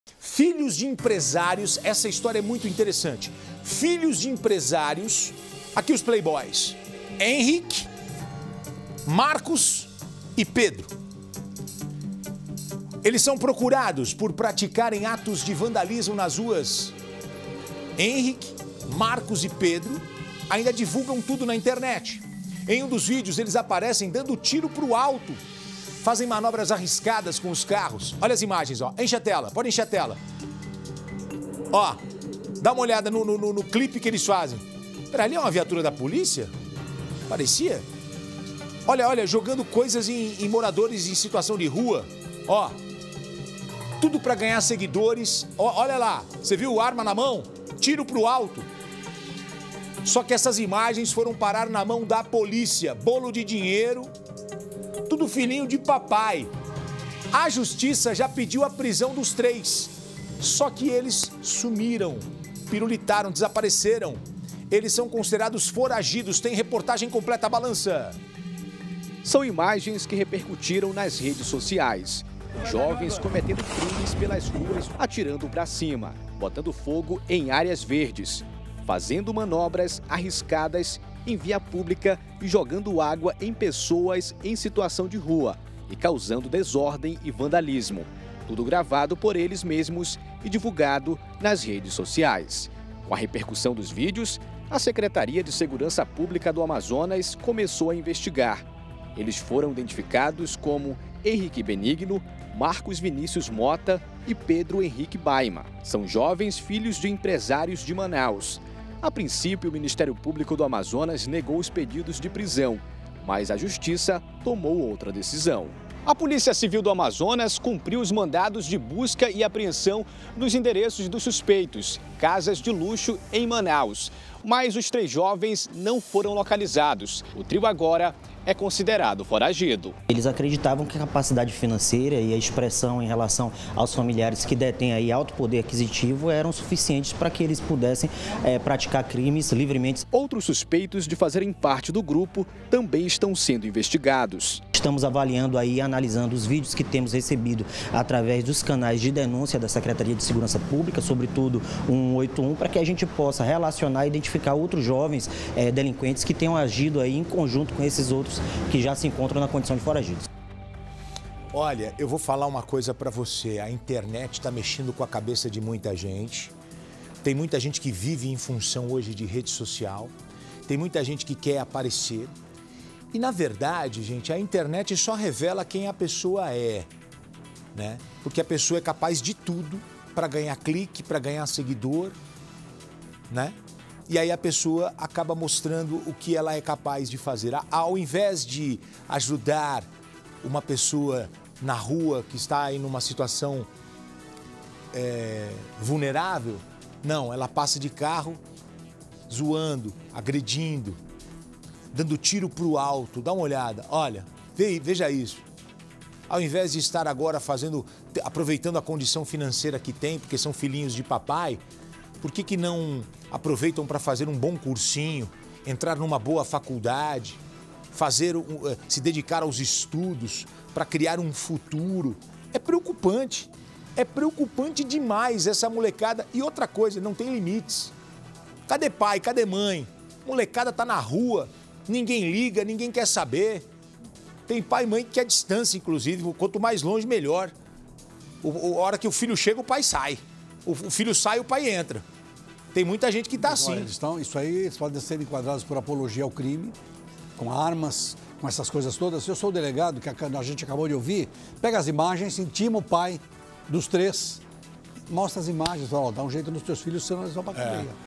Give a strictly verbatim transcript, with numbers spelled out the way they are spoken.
Filhos de empresários, essa história é muito interessante. Filhos de empresários, aqui os playboys, Henrique, Marcos e Pedro. Eles são procurados por praticarem atos de vandalismo nas ruas. Henrique, Marcos e Pedro ainda divulgam tudo na internet. Em um dos vídeos, eles aparecem dando tiro para o alto. Fazem manobras arriscadas com os carros. Olha as imagens, ó. Enche a tela, pode encher a tela. Ó, dá uma olhada no, no, no clipe que eles fazem. Pera, ali é uma viatura da polícia? Parecia. Olha, olha, jogando coisas em, em moradores em situação de rua. Ó, tudo para ganhar seguidores. Ó, olha lá, você viu arma na mão? Tiro pro alto. Só que essas imagens foram parar na mão da polícia. Bolo de dinheiro, tudo filhinho de papai. A justiça já pediu a prisão dos três. Só que eles sumiram, pirulitaram, desapareceram. Eles são considerados foragidos. Tem reportagem completa, Balança. São imagens que repercutiram nas redes sociais. Jovens cometendo crimes pelas ruas, atirando para cima, botando fogo em áreas verdes, fazendo manobras arriscadas em via pública e jogando água em pessoas em situação de rua e causando desordem e vandalismo. Tudo gravado por eles mesmos e divulgado nas redes sociais. Com a repercussão dos vídeos, a Secretaria de Segurança Pública do Amazonas começou a investigar. Eles foram identificados como Henrique Benigno, Marcos Vinícius Mota e Pedro Henrique Baima. São jovens filhos de empresários de Manaus. A princípio, o Ministério Público do Amazonas negou os pedidos de prisão, mas a Justiça tomou outra decisão. A Polícia Civil do Amazonas cumpriu os mandados de busca e apreensão nos endereços dos suspeitos, casas de luxo em Manaus. Mas os três jovens não foram localizados. O trio agora é considerado foragido. Eles acreditavam que a capacidade financeira e a expressão em relação aos familiares que detêm aí alto poder aquisitivo eram suficientes para que eles pudessem é, praticar crimes livremente. Outros suspeitos de fazerem parte do grupo também estão sendo investigados. Estamos avaliando aí, analisando os vídeos que temos recebido através dos canais de denúncia da Secretaria de Segurança Pública, sobretudo o cento e oitenta e um, para que a gente possa relacionar e identificar outros jovens é, delinquentes que tenham agido aí em conjunto com esses outros que já se encontram na condição de foragidos. Olha, eu vou falar uma coisa para você. A internet está mexendo com a cabeça de muita gente. Tem muita gente que vive em função hoje de rede social. Tem muita gente que quer aparecer. E, na verdade, gente, a internet só revela quem a pessoa é, né? Porque a pessoa é capaz de tudo para ganhar clique, para ganhar seguidor, né? E aí a pessoa acaba mostrando o que ela é capaz de fazer. Ao invés de ajudar uma pessoa na rua que está em uma situação é, vulnerável, não, ela passa de carro zoando, agredindo, dando tiro para o alto. Dá uma olhada, olha, veja isso. Ao invés de estar agora fazendo, aproveitando a condição financeira que tem, porque são filhinhos de papai, por que que não aproveitam para fazer um bom cursinho, entrar numa boa faculdade, fazer, se dedicar aos estudos para criar um futuro? É preocupante, é preocupante demais essa molecada. E outra coisa, não tem limites. Cadê pai, cadê mãe? Molecada tá na rua, ninguém liga, ninguém quer saber. Tem pai e mãe que quer distância, inclusive, quanto mais longe, melhor. A hora que o filho chega, o pai sai. O filho sai, o pai entra. Tem muita gente que está assim. Eles estão, isso aí, eles podem ser enquadrados por apologia ao crime, com armas, com essas coisas todas. Se eu sou o delegado, que a gente acabou de ouvir, pega as imagens, intima o pai dos três, mostra as imagens, fala, ó, dá um jeito nos teus filhos, senão eles vão para a cadeia.